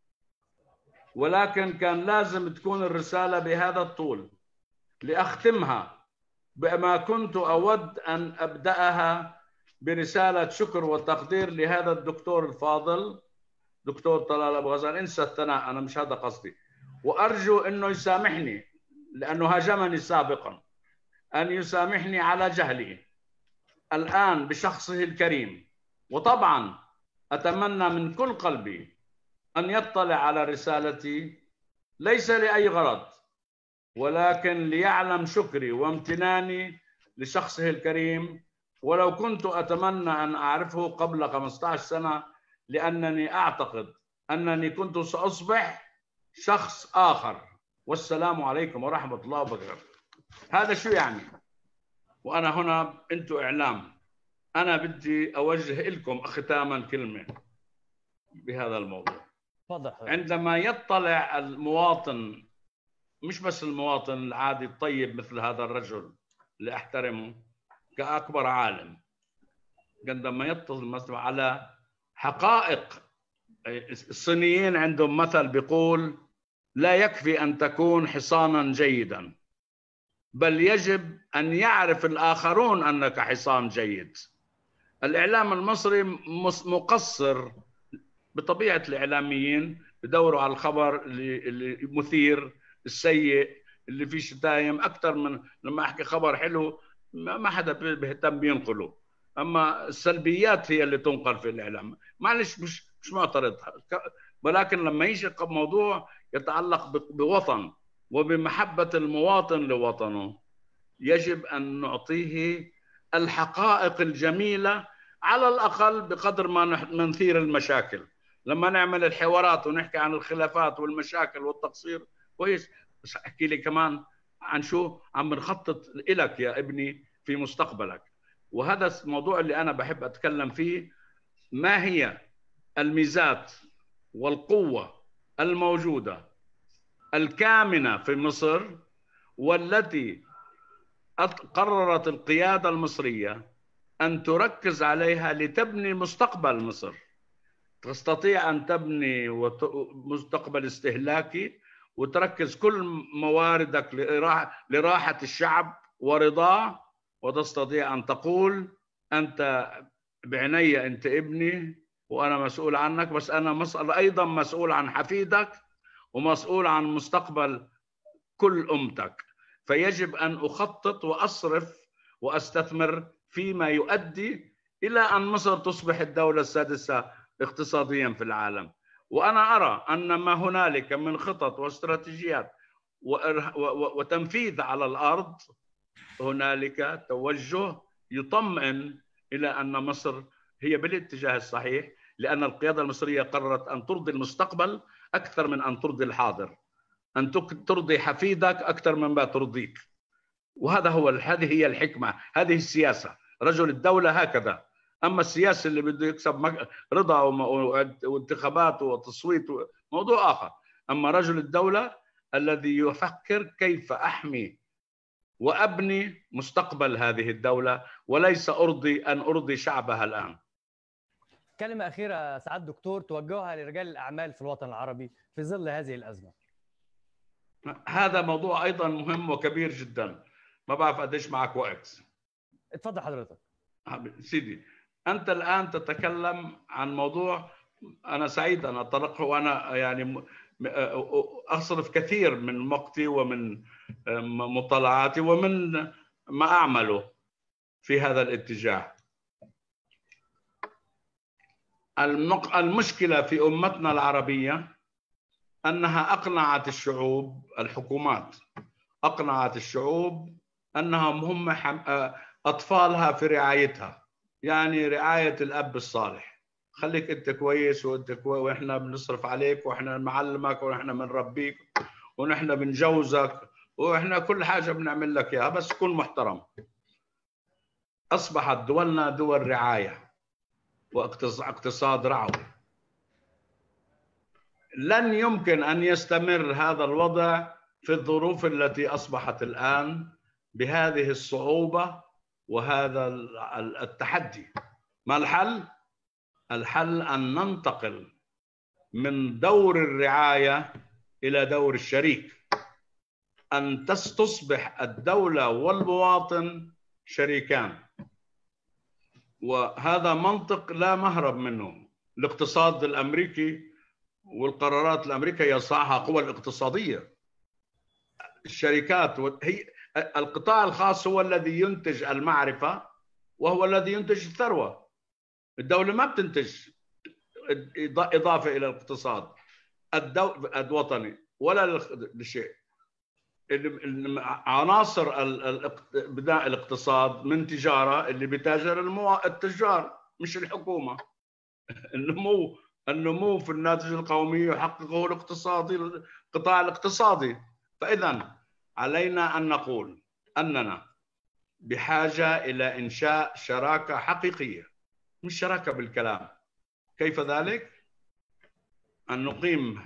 ولكن كان لازم تكون الرسالة بهذا الطول لأختمها بما كنت أود أن أبدأها برسالة شكر وتقدير لهذا الدكتور الفاضل دكتور طلال أبو غزال. انسى الثناء، أنا مش هذا قصدي. وأرجو أنه يسامحني لأنه هاجمني سابقا، أن يسامحني على جهلي الآن بشخصه الكريم. وطبعا أتمنى من كل قلبي أن يطلع على رسالتي ليس لأي غرض، ولكن ليعلم شكري وامتناني لشخصه الكريم. ولو كنت أتمنى أن أعرفه قبل 15 سنة، لأنني أعتقد أنني كنت سأصبح شخص آخر. والسلام عليكم ورحمة الله وبركاته. هذا شو يعني؟ وأنا هنا أنتم إعلام، أنا بدي أوجه لكم ختاما كلمة بهذا الموضوع. عندما يطلع المواطن، مش بس المواطن العادي الطيب مثل هذا الرجل اللي أحترمه كأكبر عالم، عندما يطلع على حقائق. الصينيين عندهم مثل بيقول لا يكفي أن تكون حصانا جيدا، بل يجب أن يعرف الآخرون أنك حصان جيد. الإعلام المصري مقصر بطبيعة الإعلاميين، بدوروا على الخبر اللي مثير، السيء، اللي فيه شتايم، أكثر من لما أحكي خبر حلو ما حدا بيهتم بينقله. أما السلبيات هي اللي تنقل في الإعلام. معلش مش معترض، ولكن لما يجي موضوع يتعلق بوطن وبمحبة المواطن لوطنه، يجب أن نعطيه الحقائق الجميلة، على الأقل بقدر ما نثير المشاكل. لما نعمل الحوارات ونحكي عن الخلافات والمشاكل والتقصير كويس، بس احكي لي كمان عن شو عم بنخطط لك يا ابني في مستقبلك. وهذا الموضوع اللي أنا بحب أتكلم فيه. ما هي الميزات والقوة الموجودة الكامنة في مصر، والتي قررت القيادة المصرية أن تركز عليها لتبني مستقبل مصر؟ تستطيع أن تبني مستقبل استهلاكي وتركز كل مواردك لراحة الشعب ورضاه، وتستطيع أن تقول أنت بعناية أنت ابني وأنا مسؤول عنك، بس أنا أيضا مسؤول عن حفيدك ومسؤول عن مستقبل كل أمتك. فيجب أن أخطط وأصرف وأستثمر فيما يؤدي إلى أن مصر تصبح الدولة السادسة اقتصاديا في العالم. وأنا أرى أن ما هنالك من خطط واستراتيجيات وتنفيذ على الأرض، هنالك توجه يطمئن إلى أن مصر هي بالاتجاه الصحيح، لأن القيادة المصرية قررت أن ترضي المستقبل أكثر من أن ترضي الحاضر، أن ترضي حفيدك أكثر من ما ترضيك. هذه هي الحكمة، هذه السياسة. رجل الدولة هكذا. أما السياسة اللي بده يكسب رضا وانتخابات وتصويت موضوع آخر. أما رجل الدولة الذي يفكر كيف أحمي وأبني مستقبل هذه الدولة، وليس أن أرضي شعبها الآن. كلمة أخيرة سعادة الدكتور توجهها لرجال الأعمال في الوطن العربي في ظل هذه الأزمة. هذا موضوع أيضا مهم وكبير جدا. ما بعرف قديش معك وقت. اتفضل حضرتك. سيدي، أنت الآن تتكلم عن موضوع أنا سعيد أن أطرقه، وأنا يعني أصرف كثير من وقتي ومن مطالعاتي ومن ما أعمله في هذا الاتجاه. المشكلة في أمتنا العربية أنها أقنعت الشعوب، الحكومات أقنعت الشعوب أنهم هم أطفالها في رعايتها. يعني رعاية الأب الصالح، خليك أنت كويس وأنت كويس وإحنا بنصرف عليك وإحنا بنعلمك وإحنا بنربيك ونحن بنجوزك وإحنا كل حاجة بنعمل لك إياها، بس كن محترم. أصبحت دولنا دول رعاية واقتصاد رعوي. لن يمكن أن يستمر هذا الوضع في الظروف التي أصبحت الآن بهذه الصعوبة وهذا التحدي. ما الحل؟ الحل أن ننتقل من دور الرعاية إلى دور الشريك، أن تصبح الدولة والمواطن شريكان. وهذا منطق لا مهرب منه. الاقتصاد الأمريكي والقرارات الأمريكية يصنعها قوى الاقتصادية. الشركات هي القطاع الخاص هو الذي ينتج المعرفة وهو الذي ينتج الثروة. الدولة ما بتنتج إضافة إلى الاقتصاد الوطني ولا لشيء. عناصر بناء الاقتصاد من تجارة اللي بتاجر التجار مش الحكومة. النمو في الناتج القومي يحققه القطاع الاقتصادي. فإذا علينا أن نقول أننا بحاجة إلى إنشاء شراكة حقيقية، مش شراكة بالكلام. كيف ذلك؟ أن نقيم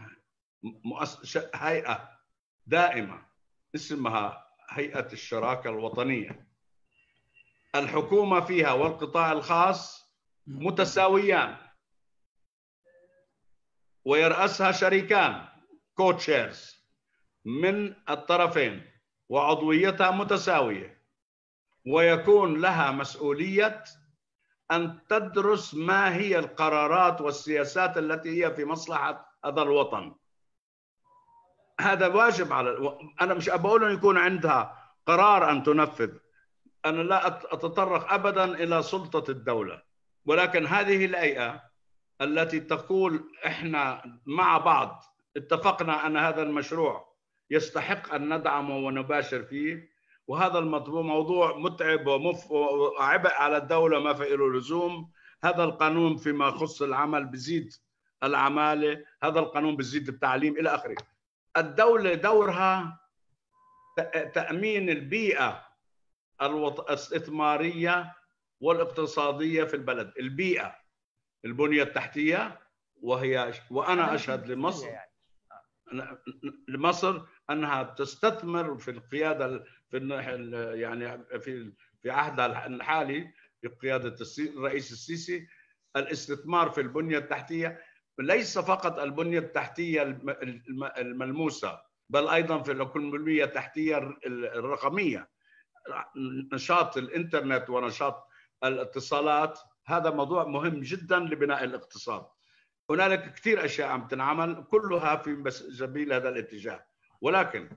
هيئة دائمة اسمها هيئة الشراكة الوطنية، الحكومة فيها والقطاع الخاص متساويان ويرأسها شريكان كوتشيرز من الطرفين وعضويتها متساوية، ويكون لها مسؤولية أن تدرس ما هي القرارات والسياسات التي هي في مصلحة هذا الوطن. هذا واجب أنا مش بقول أن يكون عندها قرار أن تنفذ. أنا لا أتطرق أبدا إلى سلطة الدولة، ولكن هذه الهيئة التي تقول إحنا مع بعض اتفقنا أن هذا المشروع يستحق أن ندعمه ونباشر فيه، وهذا المطلوب موضوع متعب وعبء على الدولة ما في له لزوم. هذا القانون فيما يخص العمل بزيد العمالة، هذا القانون بزيد التعليم إلى آخره. الدولة دورها تأمين البيئة الاستثمارية والاقتصادية في البلد. البيئة، البنية التحتية، وأنا أشهد لمصر أنها تستثمر في القيادة يعني في عهدها الحالي بقيادة الرئيس السيسي الاستثمار في البنية التحتية، ليس فقط البنية التحتية الملموسة بل أيضا في البنية التحتية الرقمية، نشاط الإنترنت ونشاط الاتصالات. هذا موضوع مهم جدا لبناء الاقتصاد. هنالك كثير أشياء عم تنعمل كلها في سبيل هذا الاتجاه، ولكن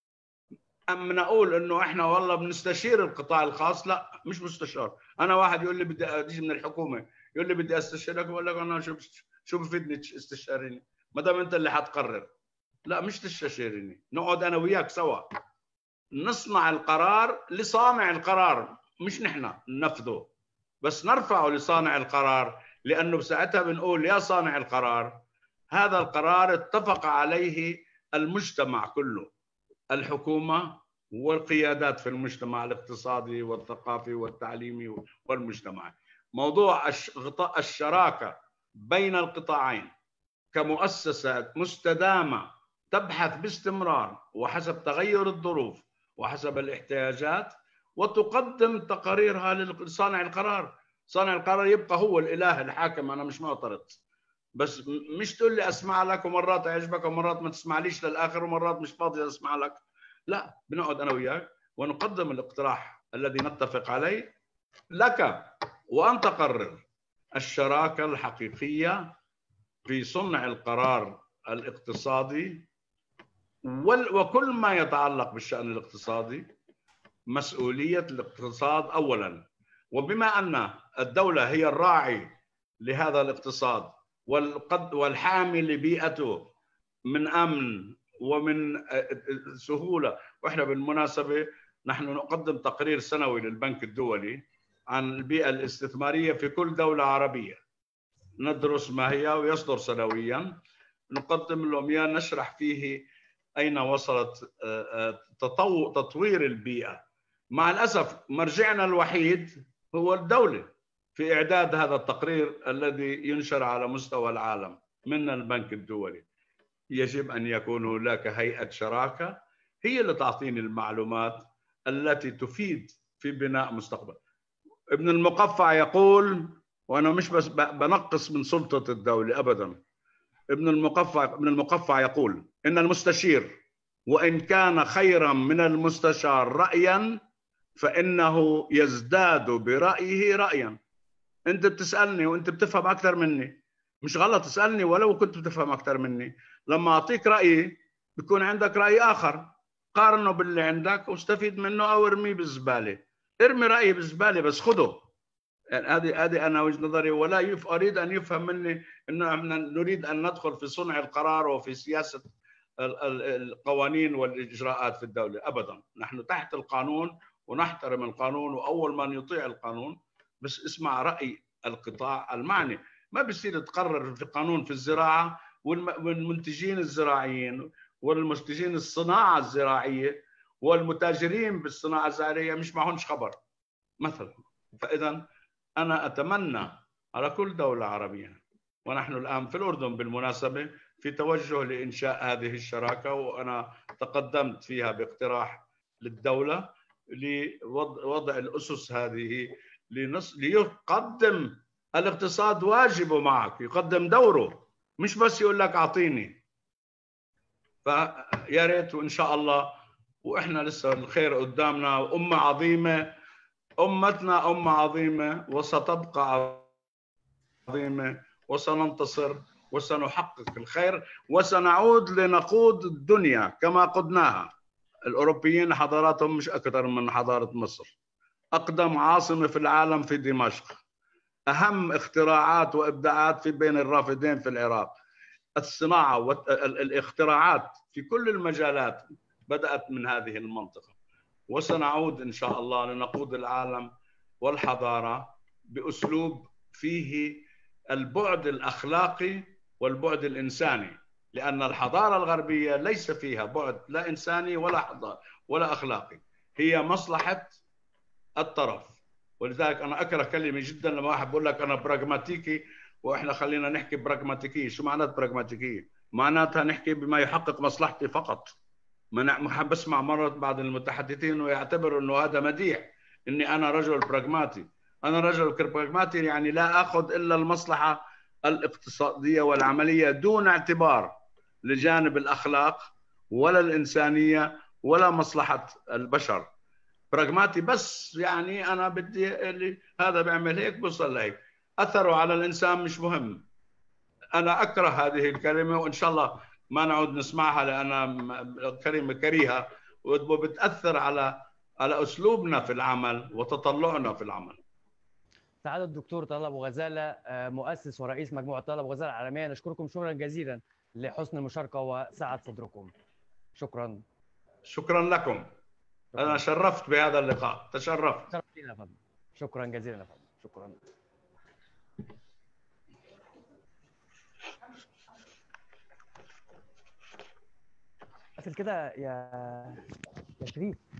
أم نقول إنه إحنا والله بنستشير القطاع الخاص؟ لا، مش مستشار. أنا واحد يقول لي بدي أجي من الحكومة يقول لي بدي أستشيرك، بقول لك أنا شو بفيدني استشاريني ما دام أنت اللي حتقرر؟ لا، مش تستشيرني، نقعد أنا وياك سوا نصنع القرار لصانع القرار، مش نحن ننفذه بس نرفعه لصانع القرار، لأنه بساعتها بنقول يا صانع القرار هذا القرار اتفق عليه المجتمع كله، الحكومة والقيادات في المجتمع الاقتصادي والثقافي والتعليمي والمجتمعي. موضوع الشراكة بين القطاعين كمؤسسات مستدامة تبحث باستمرار وحسب تغير الظروف وحسب الاحتياجات وتقدم تقاريرها لصانع القرار. صانع القرار يبقى هو الإله الحاكم، أنا مش معترض، بس مش تقول لي أسمع لك ومرات يعجبك ومرات ما تسمعليش للآخر ومرات مش فاضي أسمع لك. لا، بنقعد أنا وياك ونقدم الاقتراح الذي نتفق عليه لك وأنت قرر. الشراكة الحقيقية في صنع القرار الاقتصادي وكل ما يتعلق بالشأن الاقتصادي مسؤولية الاقتصاد أولا، وبما أن الدولة هي الراعي لهذا الاقتصاد والحامي لبيئته من أمن ومن سهولة. وإحنا بالمناسبة نحن نقدم تقرير سنوي للبنك الدولي عن البيئة الاستثمارية في كل دولة عربية، ندرس ما هي ويصدر سنويا، نقدم لهم إياه نشرح فيه أين وصلت تطوير البيئة. مع الأسف مرجعنا الوحيد هو الدولة في إعداد هذا التقرير الذي ينشر على مستوى العالم من البنك الدولي. يجب أن يكون هناك هيئة شراكة هي اللي تعطيني المعلومات التي تفيد في بناء مستقبل. ابن المقفع يقول، وأنا مش بس بنقص من سلطة الدولة أبدا، ابن المقفع يقول إن المستشير وإن كان خيرا من المستشار رأيا فإنه يزداد برأيه رأيا. أنت بتسألني وأنت بتفهم أكثر مني، مش غلط تسألني ولو كنت بتفهم أكثر مني. لما أعطيك رأيي بيكون عندك رأي آخر، قارنه باللي عندك واستفيد منه أو ارميه بالزبالة. ارمي رأيي بالزبالة بس خده. يعني هذه أنا وجهة نظري، ولا أريد أن يفهم مني أنه نريد أن ندخل في صنع القرار وفي سياسة القوانين والإجراءات في الدولة أبدا. نحن تحت القانون ونحترم القانون وأول من يطيع القانون، بس اسمع رأي القطاع المعني. ما بيصير تقرر في قانون في الزراعة والمنتجين الزراعيين والمنتجين الصناعة الزراعية والمتاجرين بالصناعة الزراعية مش معهمش خبر مثلا. فإذا أنا أتمنى على كل دولة عربية، ونحن الآن في الأردن بالمناسبة في توجه لإنشاء هذه الشراكة، وأنا تقدمت فيها باقتراح للدولة لوضع الأسس هذه ليقدم الاقتصاد واجبه معك، يقدم دوره، مش بس يقول لك أعطيني. فيا ريت وإن شاء الله، وإحنا لسه الخير قدامنا. أمة عظيمة، أمتنا أمة عظيمة وستبقى عظيمة وسننتصر وسنحقق الخير وسنعود لنقود الدنيا كما قدناها. الأوروبيين حضاراتهم مش أكثر من حضارة مصر، أقدم عاصمة في العالم في دمشق، أهم اختراعات وإبداعات في بين الرافدين في العراق. الصناعة والاختراعات في كل المجالات بدأت من هذه المنطقة، وسنعود إن شاء الله لنقود العالم والحضارة بأسلوب فيه البعد الأخلاقي والبعد الإنساني، لأن الحضارة الغربية ليس فيها بعد لا إنساني ولا حضاري ولا أخلاقي، هي مصلحة الطرف. ولذلك أنا أكره كلمة جدا لما واحد بقول لك أنا براغماتيكي، وإحنا خلينا نحكي براغماتيكية. شو معنات براغماتيكية؟ معناتها نحكي بما يحقق مصلحتي فقط. ما بسمع مرات بعض المتحدثين ويعتبر أنه هذا مديح، إني أنا رجل براغماتي. أنا رجل براغماتي يعني لا أخذ إلا المصلحة الاقتصادية والعملية دون اعتبار لجانب الأخلاق ولا الإنسانية ولا مصلحة البشر. براغماتي بس يعني أنا بدي اللي هذا بيعمل هيك بوصل لهيك، أثره على الإنسان مش مهم. أنا أكره هذه الكلمة، وإن شاء الله ما نعود نسمعها، لأنها كلمة كريهة وبتأثر على أسلوبنا في العمل وتطلعنا في العمل. سعادة الدكتور طلال أبو غزالة، مؤسس ورئيس مجموعة طلال أبو غزالة العالمية، نشكركم شكرا جزيلا لحسن المشاركة وسعة صدركم. شكرا. شكرا لكم. شكرا. أنا شرفت بهذا اللقاء، تشرفت. شرفتينا يا فندم. شكرا جزيلا يا فندم. شكرا. قفل كده يا شريف.